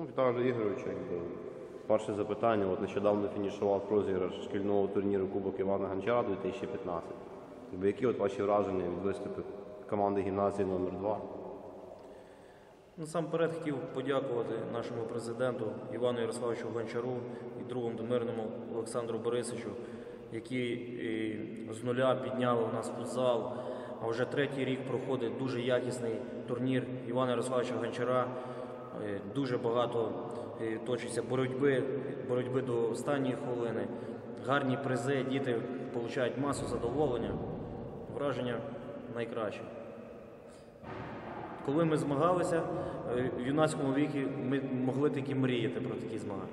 Віталій Ігорович, перше запитання. Нещодавно фінішував розіграш шкільного турніру Кубок Івана Гончара 2015. Які ваші враження від виступу команди гімназії номер 2? Насамперед хотів подякувати нашому президенту Івану Ярославовичу Гончару і другу домирному Олександру Борисовичу, які з нуля підняли у нас футзал. А вже третій рік проходить дуже якісний турнір Івана Ярославовича Гончара. Дуже багато точиться боротьби до останньої хвилини. Гарні призи, діти отримують масу задоволення. Враження найкраще. Коли ми змагалися в юнацькому віці, ми могли тільки мріяти про такі змагання.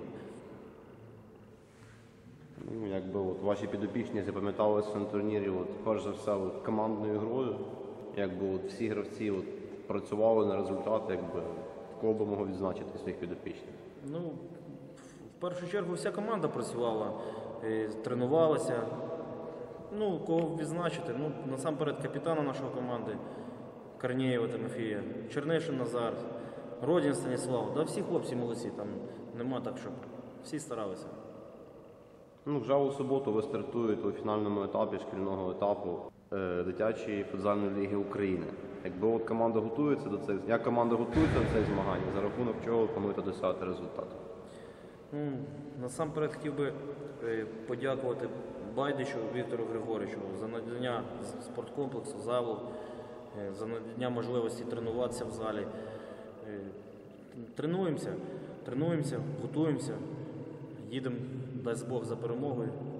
Ваші підопічні запам'яталися на турнірі, перш за все, командною грою. Всі гравці працювали на результат, кого би могло відзначити своїх підопічних? В першу чергу вся команда працювала, тренувалася. Кого відзначити? Насамперед капітана нашої команди Корнієва Тимофія, Чернишин Назар, Родін Станіслав. Всі хлопці молодці, там нема так, щоб всі старалися. Вже у суботу ви стартуєте у фінальному етапі шкільного етапу дитячої футзальної ліги України. Команда готується до цих, як команда готується до цих змагань, за рахунок чого ви плануєте досягти результату? Насамперед хотів би подякувати Байдичу Віктору Григоровичу за надання спорткомплексу, залу, за надання можливості тренуватися в залі. Тренуємося, готуємося, їдемо, дасть Бог, за перемогою.